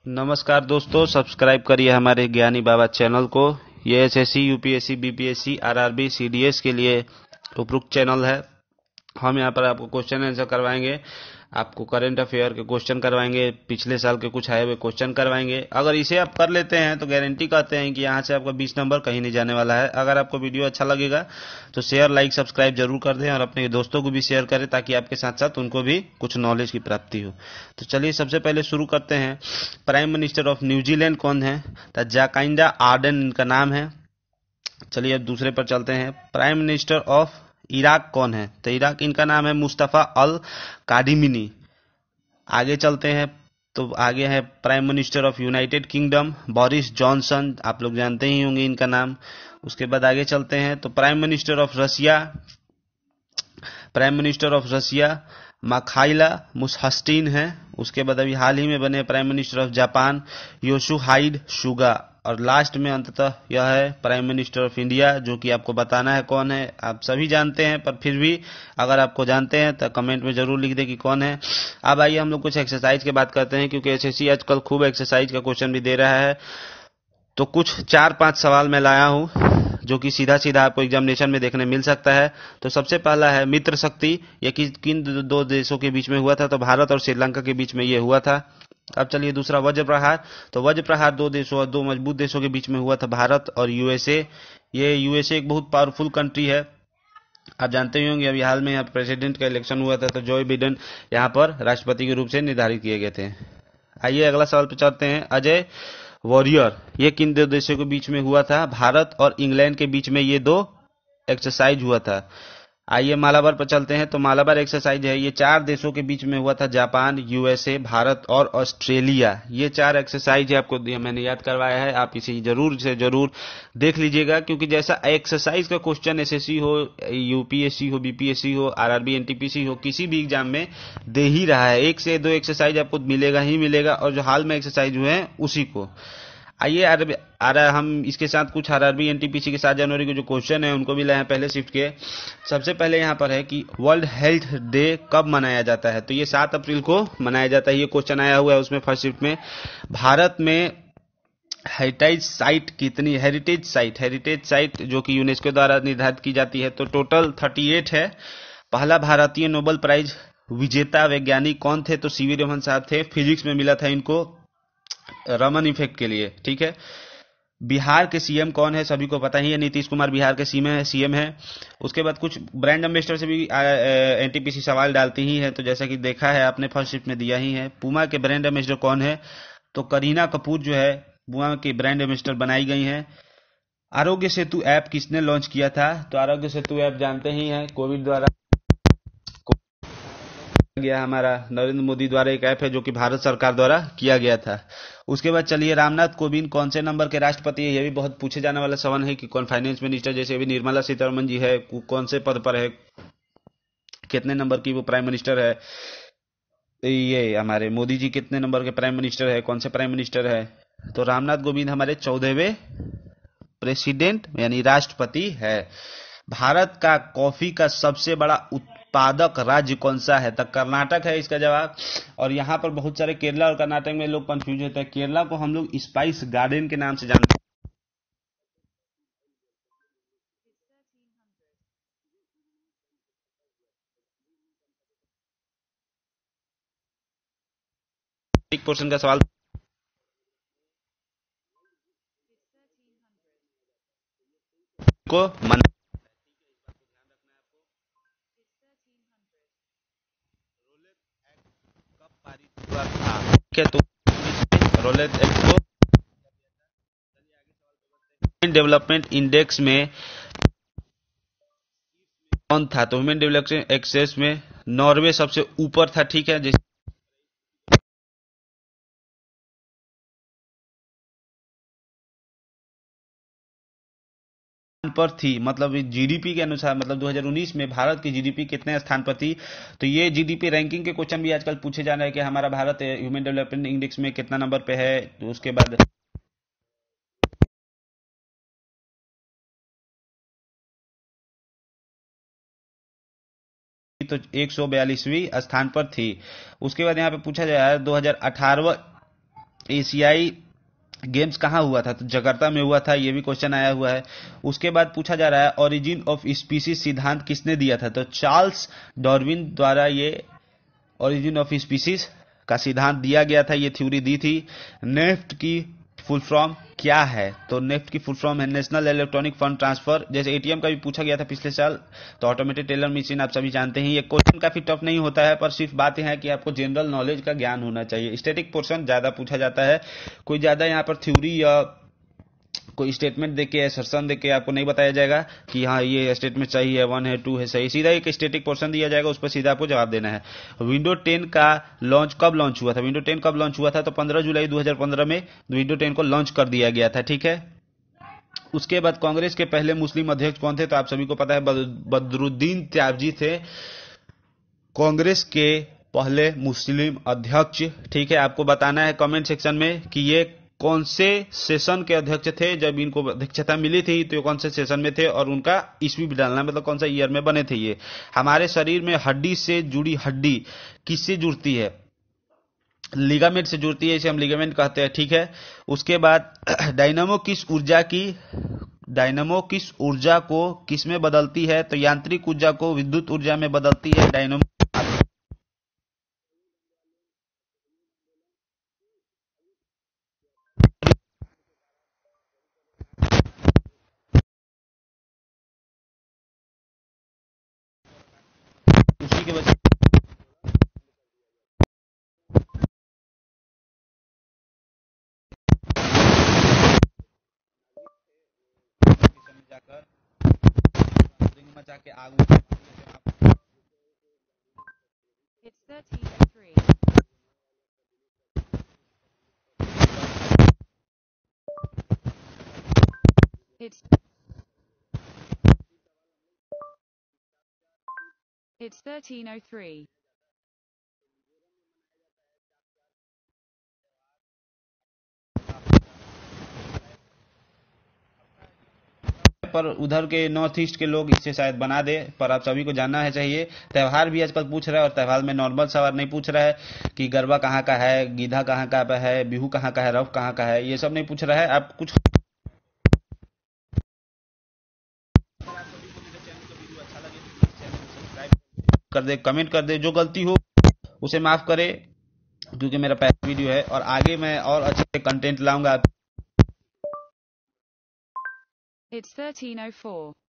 नमस्कार दोस्तों, सब्सक्राइब करिए हमारे ज्ञानी बाबा चैनल को। ये SSC, UPSC, BPSC, RRB, CDS के लिए उपयुक्त चैनल है। हम यहाँ पर आपको क्वेश्चन आंसर करवाएंगे, आपको करंट अफेयर के क्वेश्चन करवाएंगे, पिछले साल के कुछ आए हुए क्वेश्चन करवाएंगे। अगर इसे आप कर लेते हैं तो गारंटी कहते हैं कि यहाँ से आपका 20 नंबर कहीं नहीं जाने वाला है। अगर आपको वीडियो अच्छा लगेगा तो शेयर, लाइक, सब्सक्राइब जरूर कर दें और अपने दोस्तों को भी शेयर करें ताकि आपके साथ साथ उनको भी कुछ नॉलेज की प्राप्ति हो। तो चलिए सबसे पहले शुरू करते हैं। प्राइम मिनिस्टर ऑफ न्यूजीलैंड कौन है? तो जाकाइंडा आर्डन इनका नाम है। चलिए अब दूसरे पर चलते हैं। प्राइम मिनिस्टर ऑफ इराक कौन है? तो इराक इनका नाम है मुस्तफा अल कादिमिनी। आगे चलते हैं तो आगे है prime minister of United Kingdom Boris Johnson, आप लोग जानते ही होंगे इनका नाम। उसके बाद आगे चलते हैं तो prime minister of Russia Mikhail Mishustin है। उसके बाद अभी हाल ही में बने prime minister of Japan Yoshihide Suga. और लास्ट में अंततः यह है प्राइम मिनिस्टर ऑफ इंडिया, जो कि आपको बताना है कौन है। आप सभी जानते हैं, पर फिर भी अगर आपको जानते हैं तो कमेंट में जरूर लिख दें कि कौन है। अब आइए हम लोग कुछ एक्सरसाइज की बात करते हैं, क्योंकि एसएससी आजकल खूब एक्सरसाइज का क्वेश्चन भी दे रहा है। तो कुछ 4-5 सवाल मैं लाया हूं जो कि सीधा सीधा आपको एग्जामिनेशन में देखने मिल सकता है। तो सबसे पहला है मित्र शक्ति, ये किन दो देशों के बीच में हुआ था? तो भारत और श्रीलंका के बीच में ये हुआ था। अब चलिए दूसरा वज्र प्रहार। तो वज्र प्रहार दो मजबूत देशों के बीच में हुआ था, भारत और यूएसए। ये यूएसए एक बहुत पावरफुल कंट्री है, आप जानते ही होंगे। अभी हाल में यहाँ प्रेसिडेंट का इलेक्शन हुआ था तो जो बिडेन यहाँ पर राष्ट्रपति के रूप से निर्धारित किए गए थे। आइए अगला सवाल पे चलते हैं। अजय वॉरियर, ये किन दो देशों के बीच में हुआ था? भारत और इंग्लैंड के बीच में ये दो एक्सरसाइज हुआ था। आइए मालाबार पर चलते हैं। तो मालाबार एक्सरसाइज है, ये 4 देशों के बीच में हुआ था, जापान, यूएसए, भारत और ऑस्ट्रेलिया। ये 4 एक्सरसाइज है, आपको मैंने याद करवाया है। आप इसे जरूर से जरूर देख लीजिएगा, क्योंकि जैसा एक्सरसाइज का क्वेश्चन एसएससी हो, यूपीएससी हो, बीपीएससी हो, आरआरबी, एनटीपीसी हो, किसी भी एग्जाम में दे ही रहा है। 1 से 2 एक्सरसाइज आपको मिलेगा ही मिलेगा, और जो हाल में एक्सरसाइज हुए हैं उसी को। आइए हम इसके साथ कुछ आरआरबी एनटीपीसी के 7 जनवरी के जो क्वेश्चन है उनको भी लाए हैं पहले शिफ्ट के। सबसे पहले यहाँ पर है कि वर्ल्ड हेल्थ डे कब मनाया जाता है? तो ये 7 अप्रैल को मनाया जाता है। ये क्वेश्चन आया हुआ है उसमें फर्स्ट शिफ्ट में। भारत में हेरिटेज साइट जो कि यूनेस्को द्वारा निर्धारित की जाती है, तो टोटल 38 है। पहला भारतीय नोबेल प्राइज विजेता वैज्ञानिक कौन थे? तो सीवी रमन साहब थे। फिजिक्स में मिला था इनको रमन इफेक्ट के लिए, ठीक है। बिहार के सीएम कौन है? सभी को पता ही है, नीतीश कुमार बिहार के सीएम है। उसके बाद कुछ ब्रांड एम्बेसडर से भी एनटीपीसी सवाल डालती ही है, तो जैसा कि देखा है आपने फर्स्ट शिफ्ट में दिया ही है। पूमा के ब्रांड एम्बेसडर कौन है? तो करीना कपूर जो है पूमा के ब्रांड एम्बेसडर बनाई गई हैं। आरोग्य सेतु ऐप किसने लॉन्च किया था? तो आरोग्य सेतु ऐप जानते ही हैं, कोविड द्वारा गया, हमारा नरेंद्र मोदी द्वारा एक ऐप है जो कि भारत सरकार द्वारा किया गया था। उसके बाद चलिए रामनाथ कोविंद कौन से नंबर के राष्ट्रपति है? ये भी बहुत पूछे जाने वाला सवाल है कि कौन फाइनेंस मिनिस्टर, जैसे अभी निर्मला सीतारमण जी है, कौन से पद पर है, कितने नंबर की वो प्राइम मिनिस्टर है। ये हमारे मोदी जी कितने नंबर के प्राइम मिनिस्टर है, कौन से प्राइम मिनिस्टर है? तो रामनाथ कोविंद हमारे 14वें प्रेसिडेंट यानी राष्ट्रपति है। भारत का कॉफी का सबसे बड़ा उत्पादक राज्य कौन सा है? तो कर्नाटक है इसका जवाब। और यहाँ पर बहुत सारे केरला और कर्नाटक में लोग कंफ्यूज होते हैं। केरला को हम लोग स्पाइस गार्डन के नाम से जानते हैं। एक पोर्शन का सवाल को मन कब पारित हुआ था? ठीक है, तो रोलेट एक्ट को डेवलपमेंट इंडेक्स में कौन था? तो ह्यूमन डेवलपमेंट एक्सेस में नॉर्वे सबसे ऊपर था, ठीक है। जैसे पर थी, मतलब जीडीपी के अनुसार, मतलब 2019 में भारत की जीडीपी कितने स्थान पर थी? तो ये जीडीपी रैंकिंग के क्वेश्चन भी आजकल पूछे जा रहे हैं कि हमारा भारत ह्यूमन डेवलपमेंट इंडेक्स में कितना नंबर पे है। तो उसके बाद तो 142वीं स्थान पर थी। उसके बाद यहाँ पे पूछा जा रहा है 2018 एशियाई गेम्स कहाँ हुआ था? तो जकार्ता में हुआ था, ये भी क्वेश्चन आया हुआ है। उसके बाद पूछा जा रहा है ओरिजिन ऑफ स्पीसीज सिद्धांत किसने दिया था? तो चार्ल्स डार्विन द्वारा ये ओरिजिन ऑफ स्पीसीज का सिद्धांत दिया गया था, ये थ्योरी दी थी। नेफ्ट की फुल फॉर्म क्या है? तो नेफ्ट की फुल फॉर्म है नेशनल इलेक्ट्रॉनिक फंड ट्रांसफर। जैसे एटीएम का भी पूछा गया था पिछले साल, तो ऑटोमेटेड टेलर मशीन आप सभी जानते हैं। ये क्वेश्चन काफी टफ नहीं होता है, पर सिर्फ बात यह है कि आपको जनरल नॉलेज का ज्ञान होना चाहिए। स्टैटिक पोर्शन ज्यादा पूछा जाता है, कोई ज्यादा यहाँ पर थ्योरी या कोई स्टेटमेंट देके असर्शन देके आपको नहीं बताया जाएगा कि हाँ ये स्टेटमेंट सही है, 1 है, 2 है, सही। सीधा एक स्टैटिक पोर्शन दिया जाएगा, उस पर सीधा आपको जवाब देना है। विंडो 10 का लॉन्च कब लॉन्च हुआ था? विंडो 10 कब लॉन्च हुआ था? तो 15 जुलाई 2015 में विंडो 10 को लॉन्च कर दिया गया था, ठीक है। उसके बाद कांग्रेस के पहले मुस्लिम अध्यक्ष कौन थे? तो आप सभी को पता है बदरुद्दीन त्याबजी थे कांग्रेस के पहले मुस्लिम अध्यक्ष, ठीक है। आपको बताना है कमेंट सेक्शन में कि ये कौन से सेशन के अध्यक्ष थे जब इनको अध्यक्षता मिली थी, तो ये कौन से सेशन में थे और उनका ईस्वी भी डालना, मतलब कौन सा ईयर में बने थे ये। हमारे शरीर में हड्डी से जुड़ी हड्डी किससे जुड़ती है? लिगामेंट से जुड़ती है, इसे हम लिगामेंट कहते हैं, ठीक है। उसके बाद डायनामो किस ऊर्जा को किस में बदलती है? तो यांत्रिक ऊर्जा को विद्युत ऊर्जा में बदलती है डायनामो। उसी के वजह से जाकर मचा के आग। It's 1303. It's 1303. पर उधर के नॉर्थ ईस्ट के लोग इससे शायद बना दे, पर आप सभी को जानना है चाहिए। त्योहार भी आजकल पूछ रहा है, और त्योहार में नॉर्मल सवाल नहीं पूछ रहा है कि गरबा कहाँ का है, गीधा कहाँ का है, बिहू कहाँ का है, रफ कहाँ का है, ये सब नहीं पूछ रहा है। आप कुछ कर दे, कमेंट कर दे, जो गलती हो उसे माफ करे, क्योंकि मेरा पहला वीडियो है और आगे मैं और अच्छे कंटेंट लाऊंगा। It's 1304.